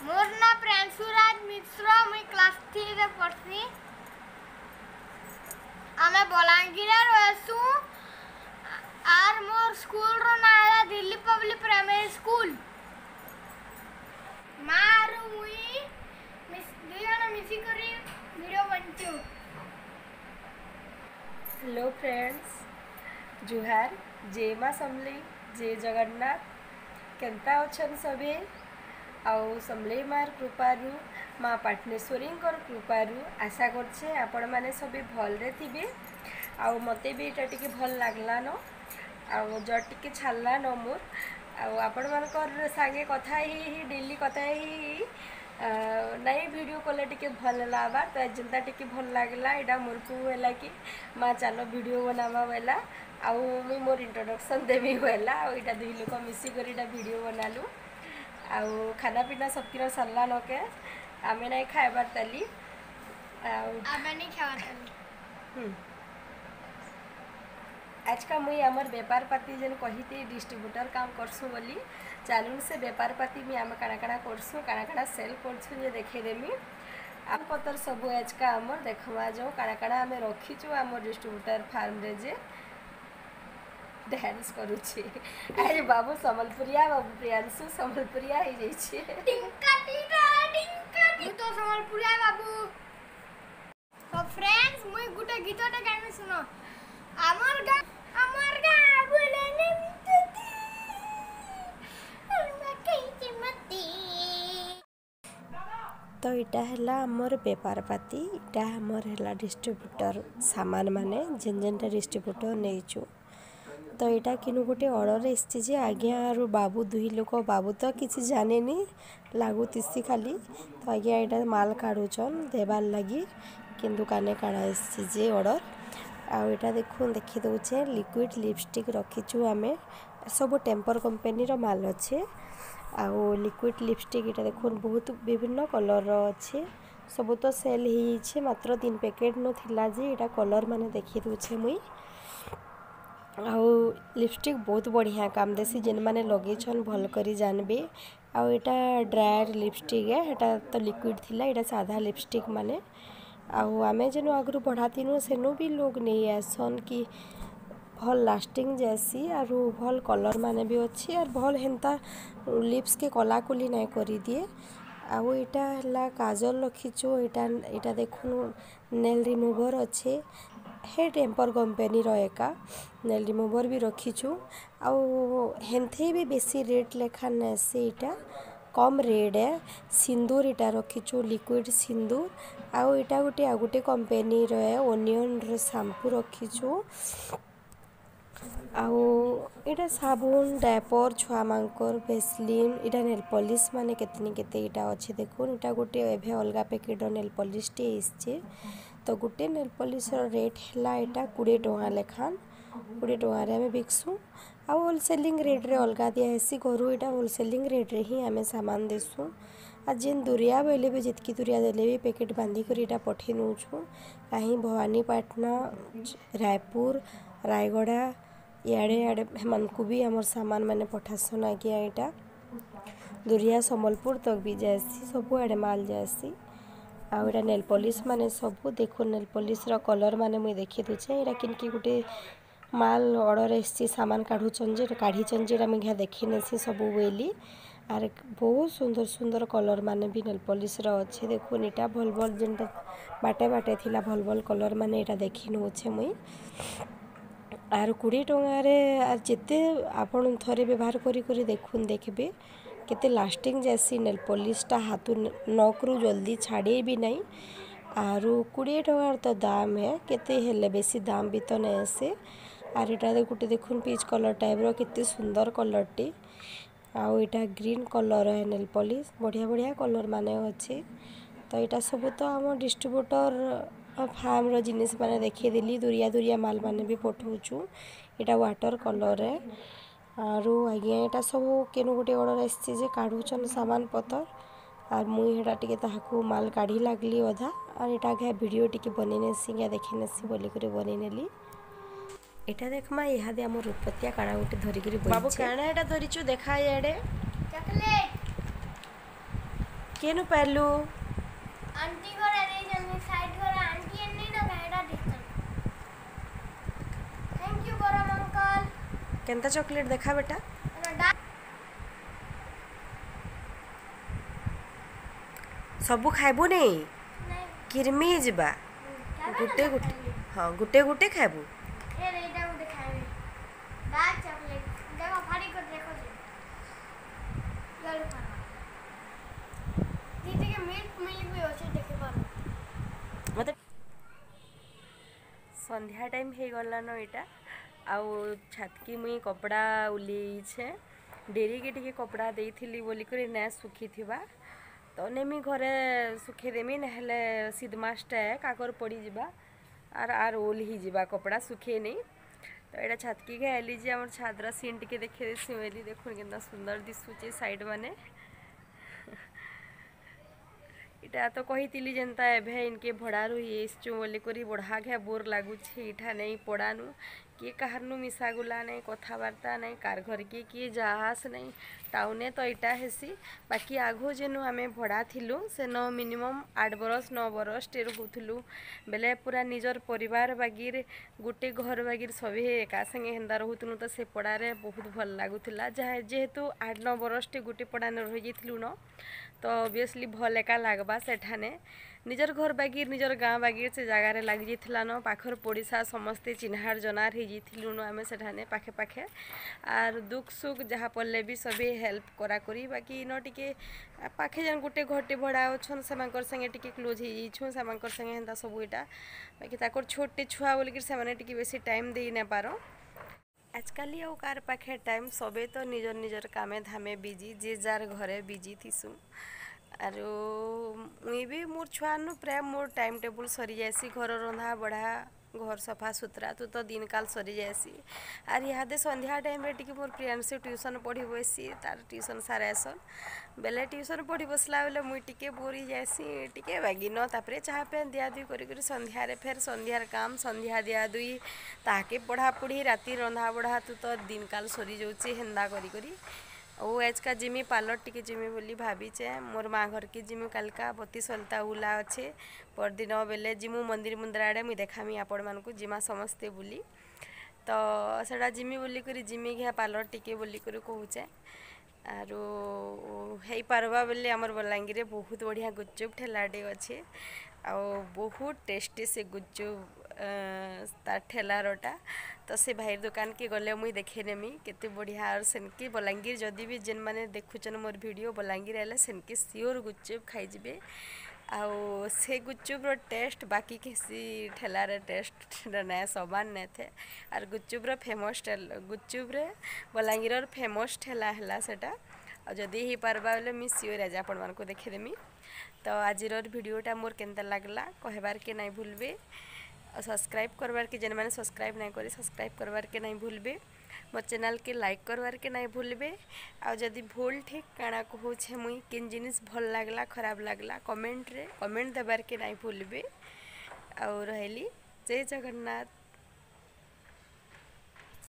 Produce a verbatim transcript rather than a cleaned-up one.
मोर ना प्रियांशुराज मिश्र मुई class three रे पढ़सी। आमे बलांगीर रहसु आर मोर स्कूल रो ना है दिल्ली पब्लिक प्राइमरी स्कूल। मारू मुई मिस दुजण मिसी करी वीडियो बनचु। हेलो फ्रेंड्स, जुहार, जय माँ समलेई, जय जगन्नाथ। केनता अछन सभे? आउ समलेई मार कृपारू माँ पाटनेश्वरी कृपारू आशा करछे आपण माने सभी भलरे थिबे। आउ मते भी एटा टिके भल लागला न आउ जड़ टिके छाला न मोर आउ आपण मानकर संगे कथा ही ही डेली कथा ही नहीं वीडियो कले टिके भल लावा तो जिंदा टिके भल लागला एटा मोर को होला कि माँ चलो वीडियो बनावा बेला आउ मुई मोर इंट्रोडक्शन देवी बेला आउ एटा दुई लोक मिसी कर एटा वीडियो बनालु। आउ खाना पीना सबकिर सरला नके आमे नहीं खाइबार ताली आउ आमे नहीं खावा ताली। हम्म आज का मुई आमर व्यापार पाती जेन कही डिस्ट्रीब्यूटर काम करसु बोली चालू से व्यापार पाती में आम काଣା काଣା करसु काଣା काଣା सेल करसु जे देखे देमी आप पतर सब आज का आमर देखवा जो काଣା काଣା आमे रखीचु आम डिस्ट्रीब्यूटर फार्म रे जे डांस करूची। अरे बाबू संबलपुरिया बाबू प्रियांशु संबलपुरिया ही जाइछे टिंका टिंका टिंका तू तो संबलपुरिया बाबू। तो फ्रेंड्स मुई गुटे गीतटा गाइमे सुनो। आमर गा आमर गा बोले निमती अलमा कहिते मती। तो इटा हैला आमर व्यापार पाती इटा आमर हैला डिस्ट्रीब्यूटर सामान माने जेन जेनटा डिस्ट्रीब्यूटर नेइचु। तो यहाँ किनु गोटे ऑर्डर एसची जे आज्ञा आरु बाबू दुई लोक बाबू तो किसी जाने नी लागू तिसी खाली तो आज्ञा यहाँ माल काढ़ुचन देवार लगी किंतु काने काढ़ा एसची जे ऑर्डर आउ यहाँ देखुन देखी दौचे लिक्विड लिपस्टिक रखीचु आमे सब टेम्पर कंपनी रो माल अच्छे आउ लिक्विड लिपस्टिक यहाँ देखुन बहुत विभिन्न कलर अच्छे सब तो सेल ही मात्र तीन पैकेट नो थिला जे यहाँ कलर माने देखी दौचे मुई आउ लिपस्टिक बहुत बढ़िया काम देसी जेन माने लगेछन भल करी जानबे। आउ एटा ड्रायर लिपस्टिक है एटा तो लिक्विड थिला एटा साधा लिपस्टिक माने आउ आमे जेनु आगु बढ़ातीनु सेनु भी लोग नहीं आसन कि भल लास्टिंग जैसी आरु भल कलर माने भी अच्छी और भल हेन्ता लिप्स के कला कुली नहीं करी दिए। आउ एटा हला काजल रखीचु एटा एटा देखुन नेल रिमूवर अच्छे हे टेम्पर कंपनी रो एका नेल रिमूवर भी रखीचु आउ हेन्थे भी बेसी रेट लेखा नेसी इटा कम रेट है। सिंदूर इटा रखीचु लिक्विड सिंदूर आउ इटा गोटे आ गोटे कंपनी रो है ओनियन रो शैम्पू रखीचु आउ इटा साबुन डायपर छुआ मांकर वेस्लिन इटा नेल पॉलिश माने केतनी केते इटा अच्छे देखुन इटा गोटे एभे अलगा पैकेट नेल पॉलिश टे इसचे तो गोटे नेल पॉलिश रेट है यहाँ कोड़े टଙ୍କା लेखान कोड़े टଙ୍କା आम बिकसु आउ होलसेलिंग रेट रे अलगा दियासी घर यहाँ होलसेलिंग रेट रे ही आम सामान देसु आ जेन दुरिया बोले भी जितकी दुरिया देले भी पैकेट बांधिक यहाँ पठे नौछु कहीं भवानीपाटना रायपुर रायगड़ा इे आड़े मानकु भी आमर सामान मैंने पठासन आज्ञा यहाँ दुरिया सम्बलपुर तक भी जाएसी सब आड़े माल जाएसी आउ एटा नेल पॉलिश माने सब देखो नेल पॉलिश रो कलर माने मुई देखि दुचे एटा किनकी गुटे माल ऑर्डर एसची सामान काढुचन जे काढी चन जे हम यहाँ देखि नेसी सब वेली आर बहुत सुंदर सुंदर कलर माने भी नेल पॉलिश रो अच्छे देखो एटा भल भल जेनटा बाटे बाटे थिला भल भल कलर माने एटा देखि नउछे मुई आर कोड़े टंगारे आर जेते आपन थरे व्यवहार करी करी देखुन देखबे केते लास्टिंग जैसी नेल पॉलिशटा हाथ नकरू जल्दी छाड़े भी नहीं आरु कोड़े टंगार तो दाम है केते हेले बेसी दाम भी तो नहीं से आर एटा गोटे देखुन पीच कलर टाइप रो केते सुंदर कलर टी आउ एटा ग्रीन कलर है नेल पॉलिश बढ़िया बढ़िया कलर माने अच्छे तो यहाँ सब तो आम डिस्ट्रीब्यूटर फार्म रो जिनिस माने देखिए देली दुरिया दुरिया माल माने भी पठाऊचु यहाँ वाटर कलर है आरु आज्ञा यहाँ सब केनु गोटे ऑर्डर आसचे जे काढ़ुचन सामान पतर आर मुई हेटा टिके ताहाकू माल काढ़ी लागली अधा और यहाँ आगे वीडियो टिके बनी नेसी या देखी नेसी बोली करे बनी नेली एटा देखमा इहादे आम रुपतिया काड़ा गोटे धरिकी बाबू काଣା एटा धरिचु देखा याडे चॉकलेट केनु पालू आंटी घरे दे जल्दी साइड घरे आंटी एन्नी ना गायडा दिसन थैंक यू गरम अंकल केनता चॉकलेट देखा बेटा डा सबू खाइबू नहीं नहीं किरमी जिबा गुटे गुटे हाँ गुटे गुटे खाइबू ए रेडा गुटे खाइबे डार्क चॉकलेट देखो फाड़ी को देखो जी लालू खाना दीदी के मिल्क मिल्क भी अच्छे देखे पारो मत संध्या टाइम हे गला न एटा आउ छातकी मुई कपड़ा उलीछे डेरी के टिके कपड़ा देइथिली बोली करे ना सुखी थिबा तो नेमी घरे सुखी देमी नहले सीधमासटा काकर पड़ी जिबा आर आर ओल ही जिबा कपड़ा सुखे नहीं तो एटा छातकी के आइली जे हमर छादरा सीन टिके देखे देसी वेली देखुन केतना सुंदर दिसुचे साइड माने इटा तो कही जेनता एभे इनके भड़ा रही बोली करी बढ़ा घे बोर लगुचे इठा नहीं पड़ानु किए कहारनु मिसागुला नहीं कथबार्ता नहीं कार घर किए किए जहास नहीं टाउने तो इटा हेसी बाकी आगो जेनु आमे भड़ा थिलु से न मिनिमम आठ बरस नौ बरस टे रोथुलु बेले पूरा निजर परिवार बागिर गोटे घर बागिर सभी एका संगे हेन्दा रोथुनु तो से पड़ारे बहुत भल लागुला जहाँ जेहेतु आठ नौ बरस टे गोटे पड़ाने रही जाइलु न तो ऑब्वियसली भल एका लागबा सेठाने निजर घर बागिर निजर गाँ बागिर से जगार लग जाइला न पाखर पड़िशा समस्ते चिन्हार जनार हो जाइलु न आमे सेठाने पाखे पाखे आर दुख सुख जहाँ पड़े भी सभी हेल्प करा करी बाकी न टिके पाखे जन गोटे घरटे भड़ा अच्छन से संगे टिके क्लोज हो जाइछुं से संगे हेन्ता सब इटा बाकी ताकर छोटे छुआ बोलिक से टिके बेसी टाइम दे ना पारो आजकल आउ कार पाखे टाइम सबे तो निजर निजर कामे धामे बिजी जे जार घरे बिजी थीसु आरो मुई भी मोर छुआ नु प्राय मोर टाइम टेबल सरी जासी घर रंधा बढ़ा घर सफा सुतरा तो तो दिन काल सरी जासी आर इहादे संध्या टाइम रे टिके मोर प्रियांशु ट्यूशन पढ़ी बसी तार ट्यूशन सारे आसन बेले ट्यूशन पढ़ी बसला बेले मुई टिके बोरी जासी टिके बागिन तापरे चाह पे दिया दुई करी करी संध्या रे फेर संध्यार काम संध्या दिया दुई ताके पढ़ा पढ़ी राति रंधा बढ़ा तू तो दिन काल सरी जाउची हेन्दा करी करी ओ एज का जिमी पार्लर टिके जिमी बोली भावीचे मोर माँ घर की जिमी कालका बत्ती सलता उला अच्छे परदिन बेले जिमु मंदिर मुंदर आड़े मुई देखामी आपण मानकु जिमा समस्ते बुली तो सेटा जिमी बोली करी जिमी घे पार्लर टिके बोली करी कहूचे आरो हेई पारबा बेले हमर बलांगीर बहुत बढ़िया गुपचुप ठेलाटे अच्छे आ बहुत टेस्टी से गुपचुप तार ठेलारटा तो से भाई दुकान के गले मुई देखे नेमी केते बढ़िया और सेनके बलांगीर जदि भी जेन माने देखुचन मोर वीडियो बलांगीर आले सेनके सियोर गुपचुप खाई जिबे आउ से गुपचुप रो टेस्ट बाकी किसी ठेलार टेस्ट ना समान ने थे आर गुपचुप रो फेमस गुपचुप रे बलांगीर रो फेमस ठेला हला सेटा और जदि ही पारबा बेले मी सियोर आज आपण मान को देखे देमी तो आज वीडियोटा मोर केनता लागला कहबार के नहीं भूलबे और सब्सक्राइब करवार के जेन मैंने सब्सक्राइब नहीं करी सब्सक्राइब करवार के नहीं भूलबे मोर चैनल के लाइक करवार के नहीं भूलबे और जदि भूल ठीक काना कहूछे मुई किन जिनिस भल लागला खराब लागला कमेंट रे कमेंट देवार के नहीं भूलबे और रहली जय जगन्नाथ।